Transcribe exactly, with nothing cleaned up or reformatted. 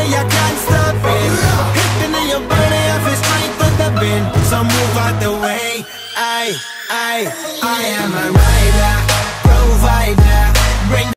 way I can't stop it. Hitting in your body, I feel straight to the bin. So move out the way. I, I, I am a rider, provider.